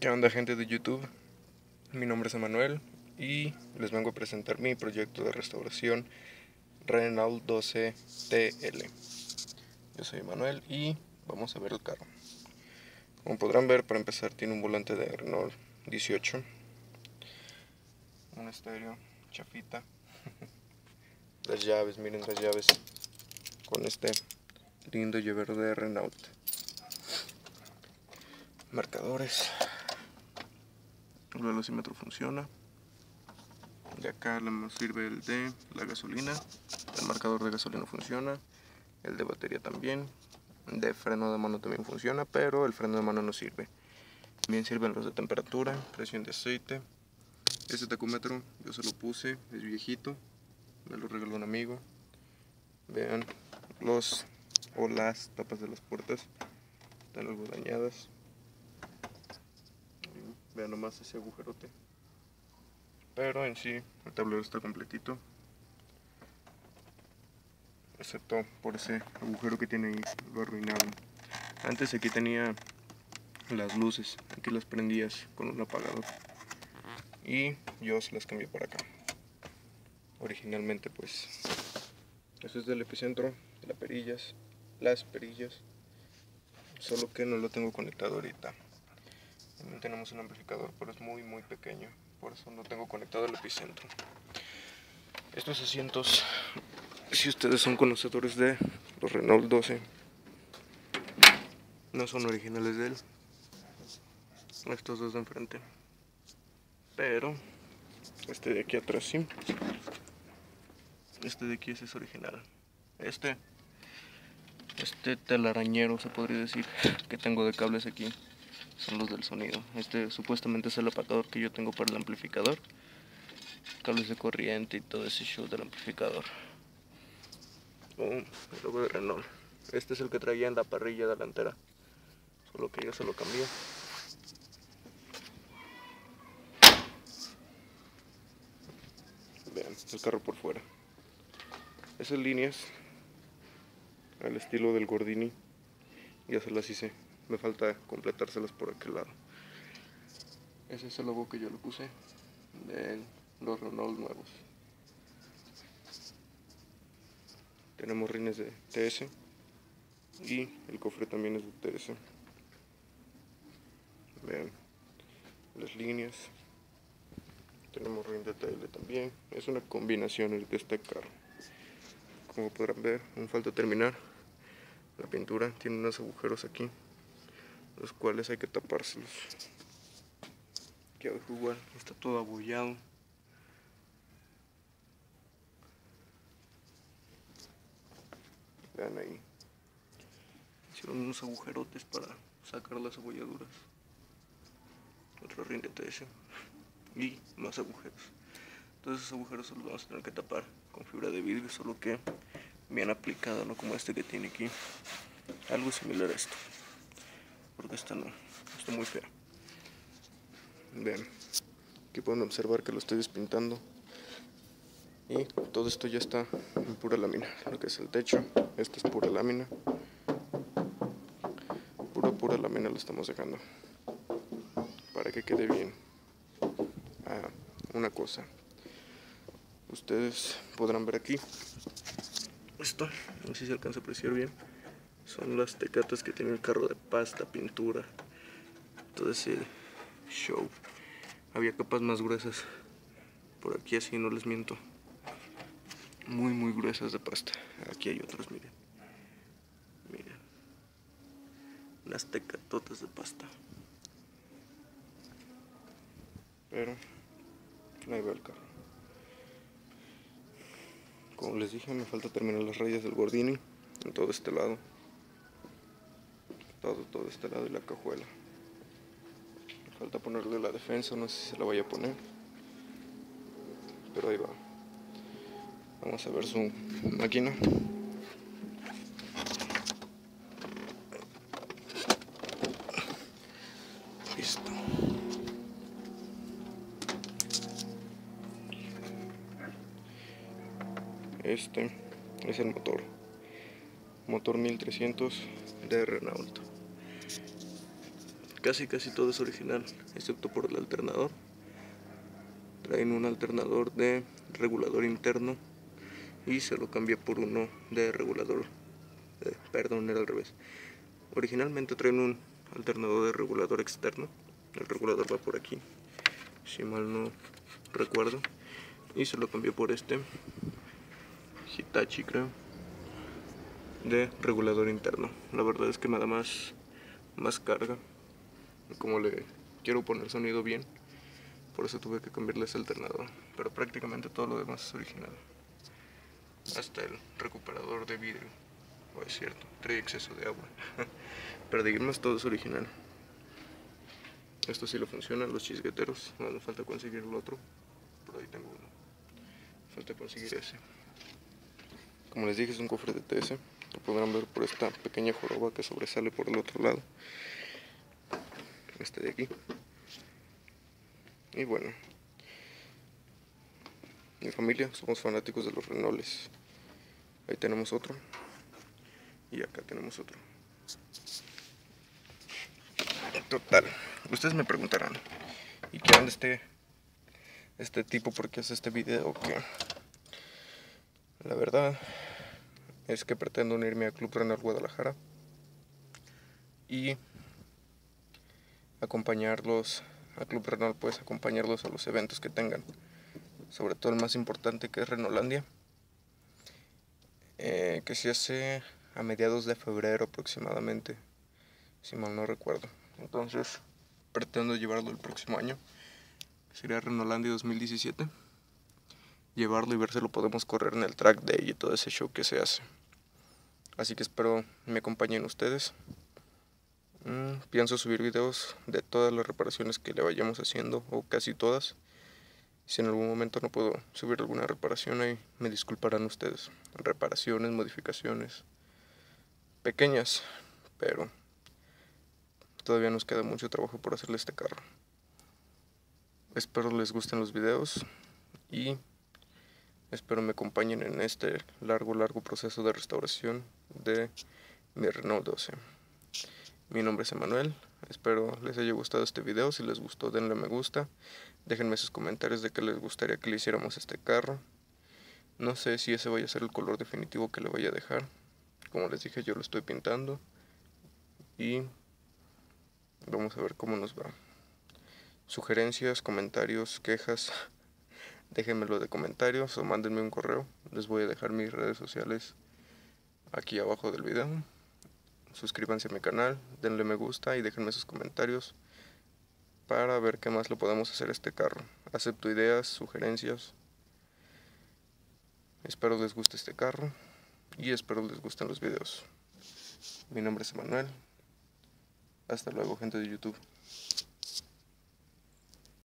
¿Qué onda, gente de YouTube? Mi nombre es Emanuel y les vengo a presentar mi proyecto de restauración Renault 12 TL. Yo soy Emanuel y vamos a ver el carro. Como podrán ver, para empezar tiene un volante de Renault 18, un estéreo chafita, las llaves, miren las llaves con este lindo llavero de Renault, marcadores, el velocímetro funciona. De acá nos sirve el de la gasolina, el marcador de gasolina funciona, el de batería también, de freno de mano también funciona, pero el freno de mano no sirve. Bien sirven los de temperatura, presión de aceite. Este tacómetro yo se lo puse, es viejito, me lo regaló un amigo. Vean los o las tapas de las puertas, están algo dañadas. Vean nomás ese agujerote. Pero en sí el tablero está completito, excepto por ese agujero que tiene ahí, lo arruinaron. Antes aquí tenía las luces, aquí las prendías con un apagador y yo se las cambié por acá. Originalmente pues eso es del epicentro, de las perillas, solo que no lo tengo conectado ahorita. También tenemos un amplificador, pero es muy pequeño, por eso no tengo conectado el epicentro. Estos asientos, si ustedes son conocedores de los Renault 12, no son originales de él, estos dos de enfrente, pero este de aquí atrás sí. Este de aquí es original. Este telarañero, se podría decir, que tengo de cables aquí, son los del sonido. Este supuestamente es el apagador que yo tengo para el amplificador, cables de corriente y todo ese show del amplificador. El logo de Renault. Este es el que traía en la parrilla delantera, solo que yo se lo cambié. Vean el carro por fuera. Esas líneas al estilo del Gordini ya se las hice, me falta completárselas por aquel lado. Ese es el logo que yo le puse de los Renault nuevos. Tenemos rines de TS y el cofre también es de TS. Vean las líneas. Tenemos rin de TL también. Es una combinación de este carro. Como podrán ver, aún falta terminar la pintura. Tiene unos agujeros aquí, los cuales hay que tapárselos. Aquí abajo igual está todo abollado. Vean ahí, hicieron unos agujerotes para sacar las abolladuras. Otro rin de TS y más agujeros. Todos esos agujeros los vamos a tener que tapar con fibra de vidrio, solo que bien aplicado, no como este que tiene aquí. Algo similar a esto, porque esta no, está muy fea. Vean, aquí pueden observar que lo estoy despintando y todo esto ya está en pura lámina. Lo que es el techo, esto es pura lámina, pura lámina lo estamos dejando para que quede bien. Una cosa, ustedes podrán ver aquí esto, no sé si se alcanza a apreciar bien, son las tecatas que tiene el carro de pasta, pintura, todo ese show. Había capas más gruesas por aquí, así no les miento, muy gruesas de pasta. Aquí hay otros, miren, unas tecatotas de pasta, pero ahí va el carro. Como les dije, me falta terminar las rayas del Gordini en todo este lado, todo este lado y la cajuela. Me falta ponerle la defensa, no sé si se la vaya a poner, pero ahí va. Vamos a ver su máquina. Listo. Este es el motor 1300 de Renault. casi todo es original, excepto por el alternador. Traen un alternador de regulador interno y se lo cambié por uno de regulador, perdón, era al revés. Originalmente traen un alternador de regulador externo, el regulador va por aquí, si mal no recuerdo, y se lo cambié por este Hitachi, creo, de regulador interno. La verdad es que nada más carga, como le quiero poner sonido bien, por eso tuve que cambiarle ese alternador, pero prácticamente todo lo demás es original, hasta el recuperador de vidrio. Oh, es cierto, trae exceso de agua. Pero digamos todo es original. Esto sí lo funciona, los chisgueteros. No, falta conseguir el otro. Por ahí tengo uno. Falta conseguir ese. Como les dije, es un cofre de TS. Lo podrán ver por esta pequeña joroba que sobresale por el otro lado. Este de aquí. Y bueno, mi familia somos fanáticos de los Renaults. Ahí tenemos otro. Y acá tenemos otro. Total, ustedes me preguntarán, ¿y qué onda este tipo? ¿Por qué hace este video? ¿Qué? La verdad es que pretendo unirme a Club Renault Guadalajara y acompañarlos a Club Renault, pues acompañarlos a los eventos que tengan, sobre todo el más importante, que es Renaultlandia, que se hace a mediados de febrero aproximadamente, si mal no recuerdo. Entonces pretendo llevarlo el próximo año, que sería Renaultlandia 2017, llevarlo y ver si lo podemos correr en el track day y todo ese show que se hace. Así que espero me acompañen ustedes. Pienso subir videos de todas las reparaciones que le vayamos haciendo, o casi todas. Si en algún momento no puedo subir alguna reparación, ahí me disculparán ustedes. Reparaciones, modificaciones pequeñas, pero todavía nos queda mucho trabajo por hacerle este carro. Espero les gusten los videos y espero me acompañen en este largo proceso de restauración de mi Renault 12. Mi nombre es Emanuel, espero les haya gustado este video. Si les gustó, denle me gusta, déjenme sus comentarios de qué les gustaría que le hiciéramos a este carro. No sé si ese vaya a ser el color definitivo que le voy a dejar. Como les dije, yo lo estoy pintando y vamos a ver cómo nos va. Sugerencias, comentarios, quejas, déjenmelo de comentarios o mándenme un correo. Les voy a dejar mis redes sociales aquí abajo del video. Suscríbanse a mi canal, denle me gusta y déjenme sus comentarios para ver qué más le podemos hacer a este carro. Acepto ideas, sugerencias. Espero les guste este carro y espero les gusten los videos. Mi nombre es Emanuel. Hasta luego, gente de YouTube.